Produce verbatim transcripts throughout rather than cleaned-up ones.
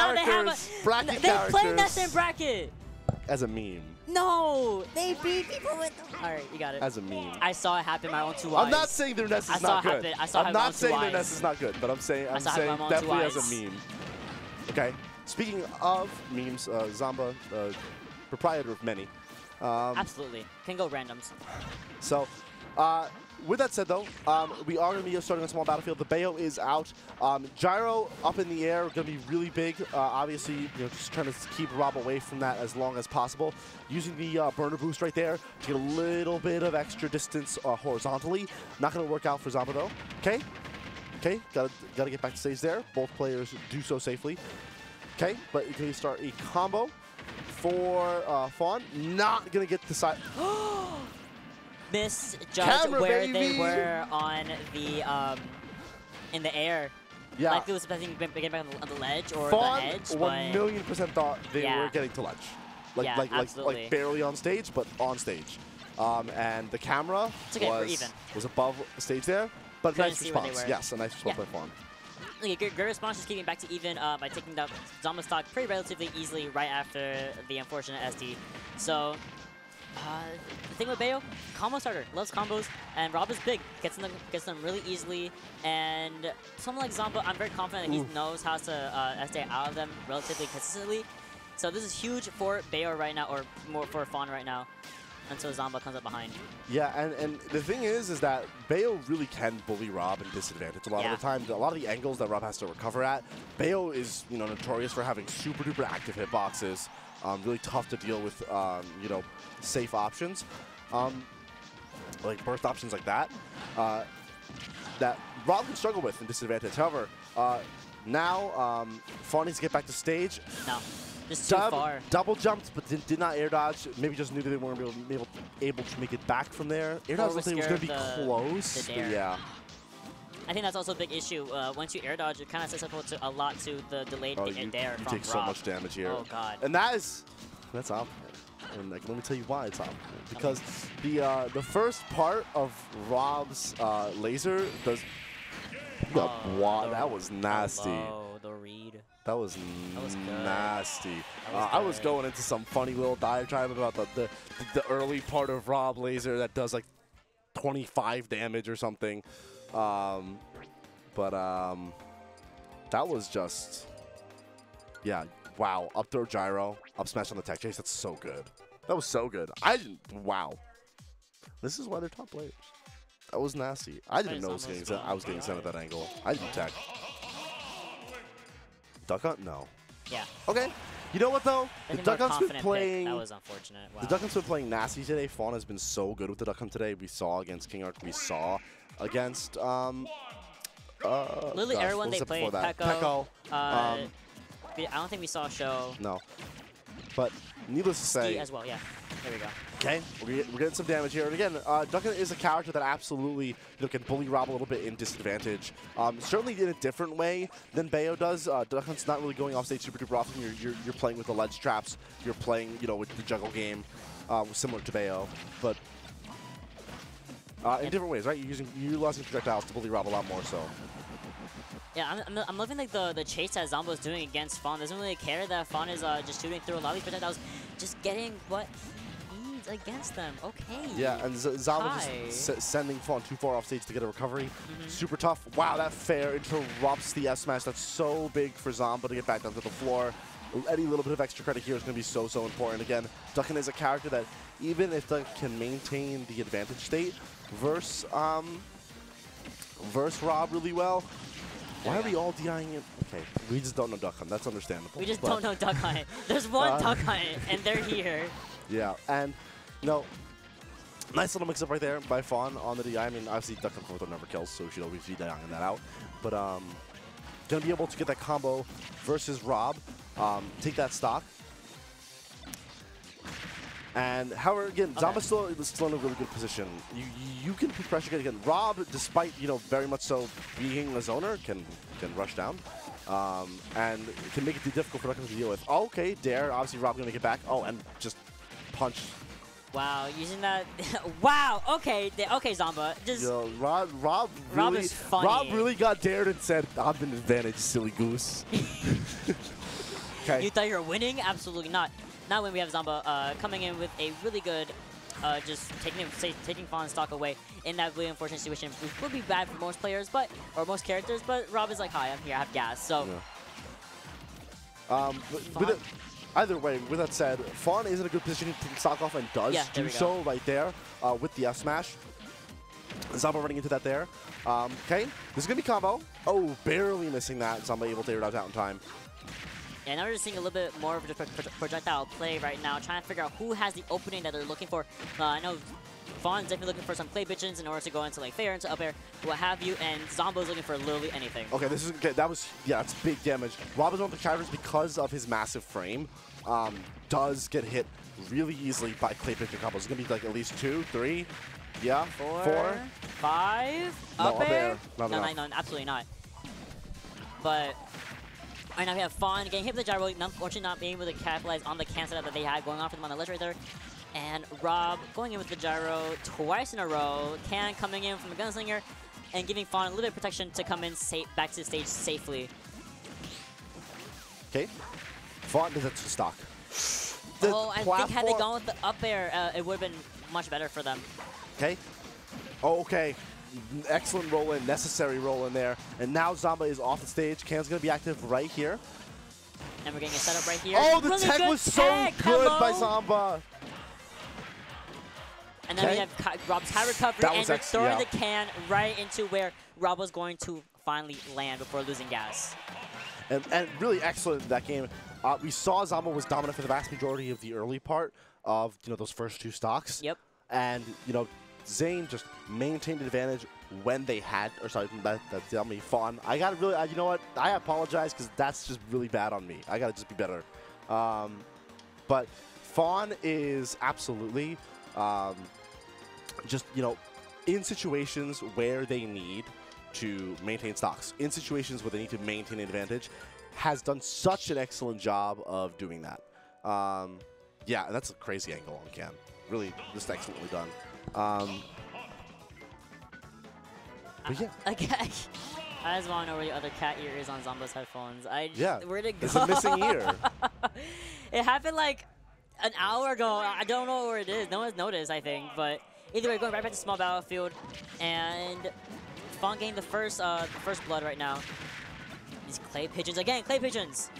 characters, they have a, bracket they're characters. playing that same bracket. As a meme. No, they beat people with. All right, you got it. As a meme. I saw it happen in my own two eyes. I'm not saying their nest is I saw not it good. happen. I saw it I'm in my not own two saying their eyes. nest is not good, but I'm saying I'm saw it saying in my own definitely two as eyes. a meme. Okay. Speaking of memes, uh, Zomba, uh, proprietor of many. Um, Absolutely, can go randoms. So, uh, with that said, though, um, we are going to be starting a small battlefield. The Bayo is out. Um, Gyro up in the air, going to be really big. Uh, obviously, you know, just trying to keep Rob away from that as long as possible. Using the uh, burner boost right there to get a little bit of extra distance uh, horizontally. Not going to work out for Zomba, though. Okay. Okay. Got got to get back to stage there. Both players do so safely. Okay. But you can start a combo for uh, Fawn. Not going to get the side. Misjudged Camera, where baby. they were on the um in the air. Yeah. Like they was expecting to get back on the, on the ledge or Fawn, the edge, one but million percent thought they yeah. were getting to ledge. Like, Yeah, like, like, absolutely. like barely on stage, but on stage. Um, and the camera okay, we're was, even. was above stage there, but Couldn't nice see where they response. were. Yes, a nice response Yeah. by Fawn. Okay, good, good response, just keeping back to even uh, by taking the Zomba stock pretty relatively easily right after the unfortunate S D. So, uh, the thing with Bayo, combo starter, loves combos, and Rob is big, gets them, gets them really easily, and someone like Zomba, I'm very confident that he Ooh. knows knows how to uh, stay out of them relatively consistently. So this is huge for Bayo right now, or more for Fawn right now, until Zomba comes up behind. Yeah, and, and the thing is, is that Bayo really can bully Rob and disadvantage a lot Yeah. of the time. A lot of the angles that Rob has to recover at. Bayo is, you know, notorious for having super duper active hitboxes. Um, really tough to deal with, um, you know, safe options, um, like burst options like that. Uh, that Rob can struggle with in disadvantage. However, uh, now um, Fawn needs to get back to stage. No. Just too Dub, far. Double jumped, but did, did not air dodge. Maybe just knew that they weren't able, able, able to make it back from there. Air dodge was looked like it was going to be scared of the- close. the But dare. yeah. I think that's also a big issue. Uh, once you air dodge, it kind of sets up to a lot to the delayed Oh, air you, dare you from take so Rob. much damage here. Oh god. And that is, that's optimal. And like, let me tell you why it's optimal. Because the uh, the first part of Rob's uh, laser does. Oh, wow, the- that was nasty. Oh, the read. That was, That was good. nasty. That was uh, I was good. going into some funny little diatribe about the, the the early part of Rob laser that does like twenty-five damage or something. Um, but um, that was just, yeah, wow. Up throw gyro, up smash on the tech chase. That's so good. That was so good. I didn't, wow. This is why they're top players. That was nasty. I didn't know I was getting sent, I was getting sent at that angle. I didn't tech. Duck hunt? No. Yeah. Okay. You know what though? I The think more duck hunt's been confident pick. playing. That was unfortunate. Wow. The duck hunt's been playing nasty today. Fawn has been so good with the duck hunt today. We saw against King Arc. We saw against um. Uh, Literally gosh, everyone what was they it played. before that? Pekko. Pekko. Uh, um, we- I don't think we saw a show. no. But needless to say, Ski as well. Yeah. There we go. okay, we're, get- we're getting some damage here. And again, uh, Duck Hunt is a character that absolutely you know, can bully Rob a little bit in disadvantage. Um, certainly in a different way than Bayo does. Uh, Duck Hunt's not really going off stage super duper often. You're, you're, you're playing with the ledge traps. You're playing, you know, with the juggle game, uh, similar to Bayo. But uh, in different ways, right? You're using you're utilizing projectiles to bully Rob a lot more so. Yeah, I'm, I'm, I'm loving like the the chase that Zomba's doing against Fawn. Doesn't really care that Fawn is uh, just shooting through a lot of these projectiles, just getting what he needs against them. Okay. Yeah, and Z Zomba Hi. just s sending Fawn too far off stage to get a recovery. Mm-hmm. Super tough. Wow, that fair interrupts the F smash. That's so big for Zomba to get back down to the floor. Any little bit of extra credit here is going to be so, so important. Again, Duckin is a character that even if Duck can maintain the advantage state versus, um, versus Rob really well, why are we all DIing it? Okay, we just don't know Duck Hunt. That's understandable. We just but, don't know Duck Hunt. There's one Uh, Duck Hunt, and they're here. Yeah, and you know, nice little mix-up right there by Fawn on the D I. I mean, obviously Duck Hunt fourth never kills, so she'll always be DIing that out. But um, gonna be able to get that combo versus Rob, um, take that stock. And however, again, Okay. Zomba's still, still in a really good position. You you can put pressure again. Rob, despite you know very much so being a zoner, can can rush down, um, and can make it too difficult for Duck Hunt to deal with. Oh, okay, dare. Obviously, Rob gonna get back. Oh, and just punch. Wow, using that. Wow. Okay. th- Okay, Zomba. Just. Yo, Rob, Rob Rob really, is funny. Rob really got dared and said, "I'm an advantage, silly goose." Okay. You thought you were winning? Absolutely not. Now when we have Zomba uh, coming in with a really good, uh, just taking say, taking fawn stock away in that really unfortunate situation, which would be bad for most players, but or most characters. But Rob is like, hi, I'm here, I have gas. So. Yeah. Um, with it, either way, with that said, Fawn is in a good position to take stock off and does yeah, do so right there uh, with the F smash. Zomba running into that there. Um, okay, this is going to be combo. Oh, barely missing that. Zomba able to air it out in time. Yeah, now we're just seeing a little bit more of a projectile play right now, trying to figure out who has the opening that they're looking for. Uh, I know Fawn's definitely looking for some clay bitchins in order to go into like fair, into up air, what have you, and Zombo's looking for literally anything. Okay, this is okay, that was yeah, it's big damage. Rob is one of the characters because of his massive frame, um, does get hit really easily by clay bitchin combos. It's gonna be like at least two, three, yeah, four, four. five, no, up, up air. air. Not no, no, no, absolutely not. But right now we have Fawn getting hit with the gyro, unfortunately not being able to capitalize on the cancel that they had going on for them on the ledge right there. And Rob going in with the gyro twice in a row. Can coming in from the gunslinger and giving Fawn a little bit of protection to come in safe back to the stage safely. Okay. Fawn does it to stock. The oh, I think had they gone with the up air, uh, it would have been much better for them. Okay. Oh, okay. Excellent roll in, necessary roll in there. And now Zomba is off the stage. Can's going to be active right here. And we're getting a setup right here. Oh, the really tech was so tech. good Hello. by Zomba. And then okay. we have Rob's high recovery, and we're throwing yeah. the can right into where Rob was going to finally land before losing gas. And, and really excellent in that game. Uh, we saw Zomba was dominant for the vast majority of the early part of you know those first two stocks. Yep. And you know, Zane just maintained advantage when they had, or sorry, that, that's on me, Fawn. I gotta really, uh, you know what? I apologize because that's just really bad on me. I gotta just be better. Um, but Fawn is absolutely um, just you know in situations where they need to maintain stocks, in situations where they need to maintain advantage, has done such an excellent job of doing that. Um, yeah, that's a crazy angle on Cam. Really, just excellently done. Um, but yeah. Okay. I just want to know where the other cat ear is on Zomba's headphones. I just, yeah. Where'd it go? It's a missing ear. It happened like an hour ago. I don't know where it is. No one's noticed, I think. But either way, going right back to small battlefield, and Fawn getting the first, uh, the first blood right now. These clay pigeons again. Clay pigeons.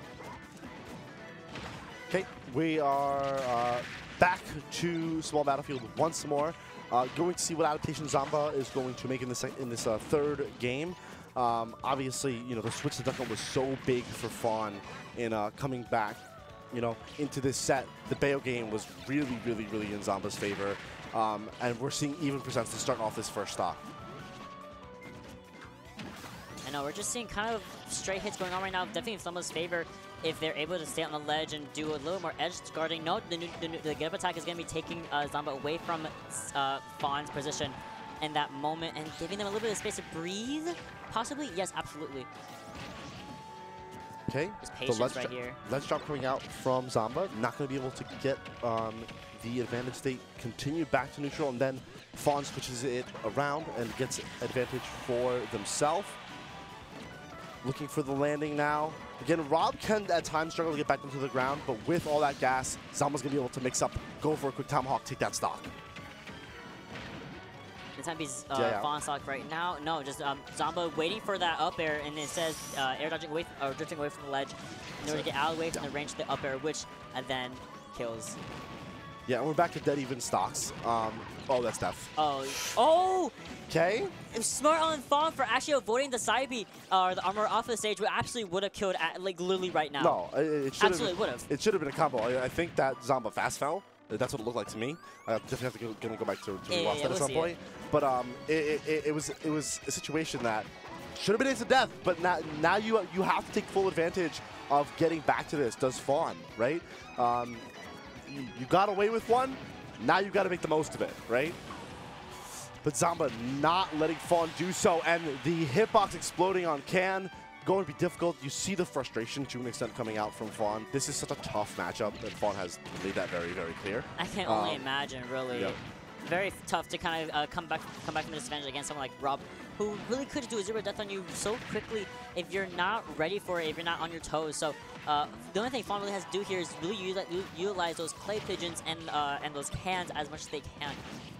Okay, we are uh, back to small battlefield once more. Uh, going to see what adaptation Zomba is going to make in this in this uh, third game. Um, obviously, you know the switch to Duck was so big for Fawn in uh, coming back, you know, into this set. The Bayo game was really, really, really in Zomba's favor, um, and we're seeing even percents to start off this first stock. I know we're just seeing kind of straight hits going on right now. Definitely in Zomba's favor if they're able to stay on the ledge and do a little more edge guarding. No, the, the, the get up attack is going to be taking uh, Zomba away from uh, Fawn's position in that moment and giving them a little bit of space to breathe. Possibly? Yes, absolutely. Okay, Just patience the ledge right here. Ledge drop coming out from Zomba. Not going to be able to get um, the advantage state continued back to neutral, and then Fawn switches it around and gets advantage for themselves. Looking for the landing now. Again, Rob can at times struggle to get back into the ground, but with all that gas, Zomba's gonna be able to mix up, go for a quick tomahawk, take that stock. This might be uh, yeah, yeah. Fawn stock right now. No, just um, Zomba waiting for that up air, and it says uh, air dodging away, or drifting away from the ledge in order to get out of the way from the range of the up air, which uh, then kills. Yeah, and we're back to dead even stocks. Um, oh, that's Def. Oh, oh! Okay. It was smart on Fawn for actually avoiding the side B, uh, or the armor off the stage, which absolutely would have killed, at, like, literally right now. No, it, it should Absolutely would have. It should have been a combo. I, I think that Zomba fast fell. That's what it looked like to me. I definitely have to go, gonna go back to, to yeah, rewatch yeah, that we'll at some point. It. But um, it, it, it was it was a situation that should have been instant death. But now now you you have to take full advantage of getting back to this. Does Fawn, right? Um, you, you got away with one. Now you got to make the most of it, right? But Zomba not letting Fawn do so, and the hitbox exploding on Can going to be difficult. You see the frustration to an extent coming out from Fawn. This is such a tough matchup, and Fawn has made that very, very clear. I can um, only imagine, really. Yep. Very tough to kind of uh, come back come back from this advantage against someone like Rob, who really could do a zero death on you so quickly if you're not ready for it, if you're not on your toes. So Uh, the only thing Fawn really has to do here is really utilize, utilize those clay pigeons and uh, and those cans as much as they can.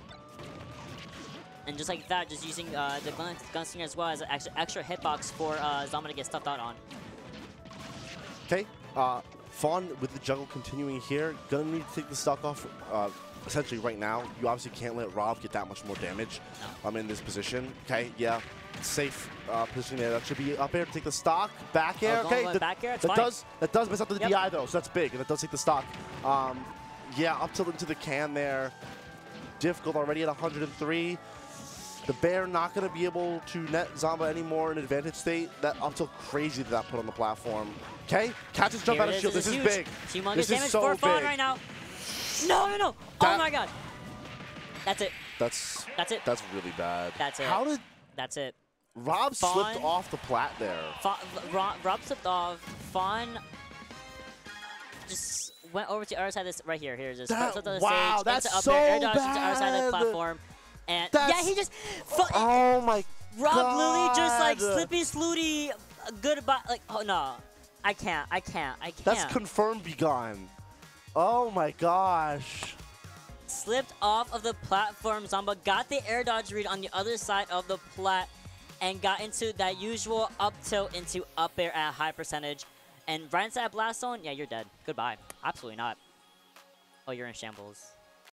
And just like that, just using uh, the gun gunslinger as well as an extra, extra hitbox for uh, Zomba to get stuffed out on. Okay, uh, Fawn with the juggle continuing here, gonna need to take the stock off uh, essentially right now. You obviously can't let Rob get that much more damage no. um, in this position. Okay, yeah, safe uh, position there. That should be up air to take the stock. Back air, oh, okay. The, back air, it's that fine. does that does mess up the yep. D I though, so that's big, and that does take the stock. Um, yeah, up tilt into the can there. Difficult already at one hundred three. The bear not going to be able to net Zomba anymore in advantage state. That up tilt crazy that that put on the platform. Okay, catches jump Here out of shield. This, this is, is big. Humongous this damage is so for Fawn big. right now. No, no, no. That, oh my god. That's it. That's That's it. That's really bad. That's it. How did That's it. Rob Fawn, slipped off the plat there? Fa Rob, Rob slipped off. Fawn just went over to the other side of this right here. Here's this. That, Slipped on the wow, stage, that's into up so there, air dodge bad. into the other side of the platform. And That's, yeah, he just. Oh my Rob God. literally just like slippy slooty goodbye. Like, oh no. I can't. I can't. I can't. That's confirmed be gone. Oh my gosh. Slipped off of the platform. Zomba got the air dodge read on the other side of the plat and got into that usual up tilt into up air at a high percentage. And right inside Blast Zone, yeah, you're dead. Goodbye. Absolutely not. Oh, you're in shambles.